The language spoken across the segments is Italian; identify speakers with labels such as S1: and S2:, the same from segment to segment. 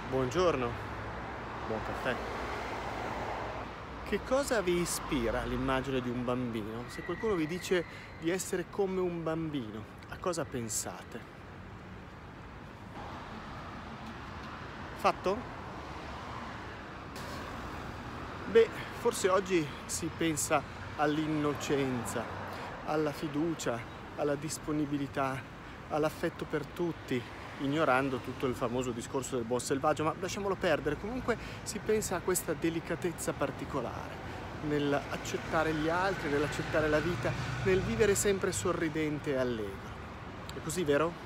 S1: Buongiorno, buon caffè. Che cosa vi ispira all'immagine di un bambino? Se qualcuno vi dice di essere come un bambino, a cosa pensate? Fatto? Beh, forse oggi si pensa all'innocenza, alla fiducia, alla disponibilità, all'affetto per tutti, ignorando tutto il famoso discorso del buon selvaggio, ma lasciamolo perdere. Comunque si pensa a questa delicatezza particolare nell'accettare gli altri, nell'accettare la vita, nel vivere sempre sorridente e allegro. È così, vero?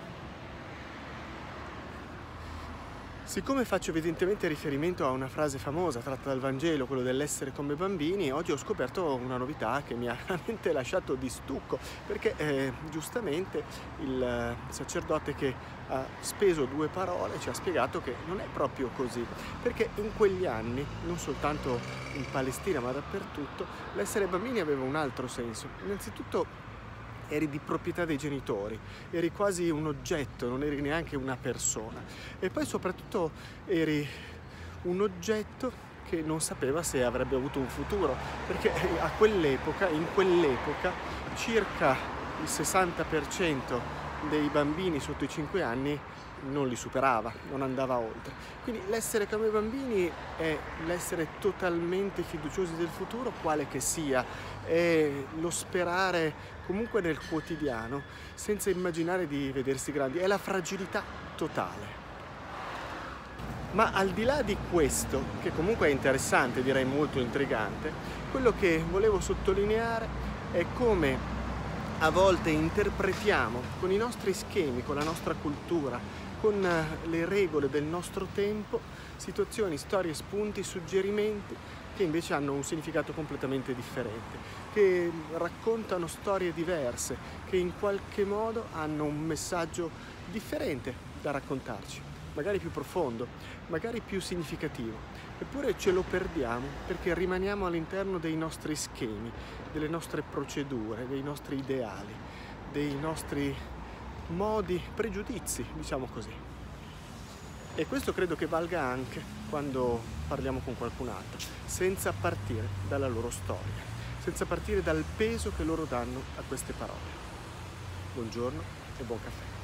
S1: Siccome faccio evidentemente riferimento a una frase famosa tratta dal Vangelo, quello dell'essere come bambini, oggi ho scoperto una novità che mi ha veramente lasciato di stucco, perché giustamente il sacerdote che ha speso 2 parole ci ha spiegato che non è proprio così, perché in quegli anni, non soltanto in Palestina ma dappertutto, l'essere bambini aveva un altro senso. Innanzitutto eri di proprietà dei genitori, eri quasi un oggetto, non eri neanche una persona. E poi soprattutto eri un oggetto che non sapeva se avrebbe avuto un futuro, perché in quell'epoca, circa il 60% dei bambini sotto i 5 anni non li superava, non andava oltre. Quindi l'essere come bambini è l'essere totalmente fiduciosi del futuro, quale che sia, è lo sperare comunque nel quotidiano, senza immaginare di vedersi grandi, è la fragilità totale. Ma al di là di questo, che comunque è interessante, direi molto intrigante, quello che volevo sottolineare è come a volte interpretiamo con i nostri schemi, con la nostra cultura, con le regole del nostro tempo, situazioni, storie, spunti, suggerimenti che invece hanno un significato completamente differente, che raccontano storie diverse, che in qualche modo hanno un messaggio differente da raccontarci, magari più profondo, magari più significativo. Eppure ce lo perdiamo perché rimaniamo all'interno dei nostri schemi, delle nostre procedure, dei nostri ideali, dei nostri modi, pregiudizi, diciamo così. E questo credo che valga anche quando parliamo con qualcun altro, senza partire dalla loro storia, senza partire dal peso che loro danno a queste parole. Buongiorno e buon caffè.